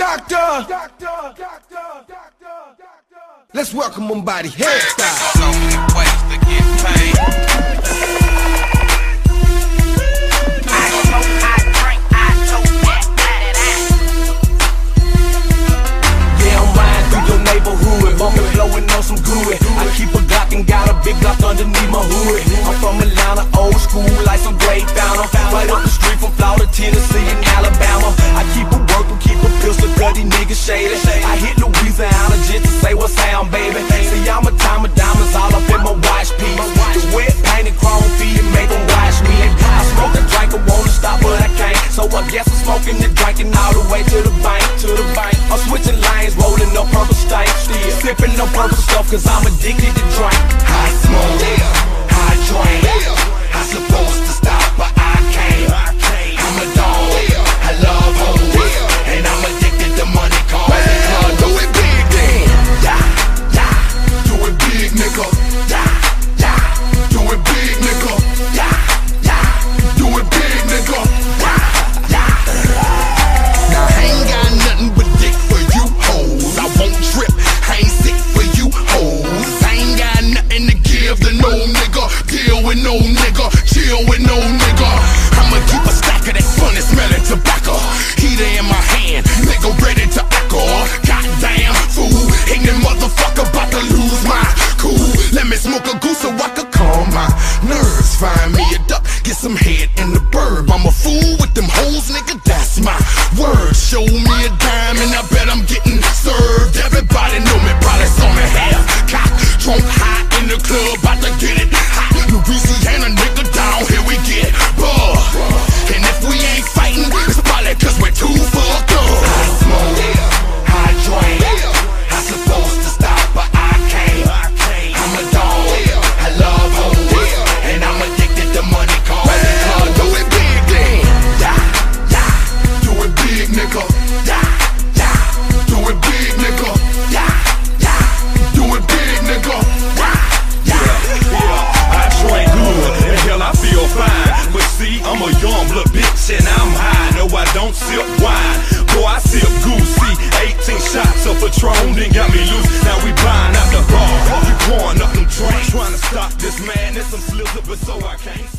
Doctor. Let's welcome him by the hairstyle. So many ways to get paid. I smoke, I drink, I tote that. Yeah, I'm riding through your neighborhood, bumping, blowing on some good. I keep a Glock and got a big Glock underneath my hood. I'm from Atlanta, old school, like some great founder. Right up the street from Florida, Tennessee, and Alabama. I keep a worker, keep a pistol, cause these niggas shady. I hit Louisiana just to say what's sound, baby. See, I'm a time of diamonds all up in my watch piece. The wet painted chrome feet and make them watch me. I smoke and drink, I wanna stop, but I can't. So I guess I'm smoking and drinking all the way to the bank, I'm switching lanes, rolling up purple stank. Still sipping no purple stuff, cause I'm addicted to drink. I smoke, I drink. I'm supposed to stop, but I can't. I'm a dog, I love home, and I'm addicted to money, cars and cars. Do it big then, do it big, nigga. Do it big, nigga. Do it big, nigga. Now I ain't got nothing but dick for you hoes. I won't trip, I ain't sick for you hoes. I ain't got nothing to give to no nigga. Deal with no nigga, chill with no nigga. I'ma keep a stack of that funny smelling tobacco. Heater in my hand, nigga ready to echo. Goddamn fool, ignorant motherfucker about to lose my cool. Let me smoke a goose so I can calm my nerves. Find me a duck, get some head in the burb. I'm a fool with them hoes, nigga, that's my word. Show me a dime and I bet I'm getting served. Everybody know me, probably saw me half cock, drunk high in the club, about to get it hot. Louisiana nigga down, here we get buh. And if we ain't fighting, it's probably cause we're too fucked up. I smoke, I drink, I'm supposed to stop, but I can't. I'm a dog, I love home, and I'm addicted to money, cars and cars. Do it big then, do it big, nigga. Do it big, nigga. Do it big, nigga. I drink good, and hell I feel fine. But see, I'm a young blood bitch and I'm high. No, I don't sip wine, boy, I sip goosey. 18 shots of Patron, then got me loose. Now we buying out the bar, we pouring up them drinks. Trying to stop this madness, I'm slizzard, but so I can't.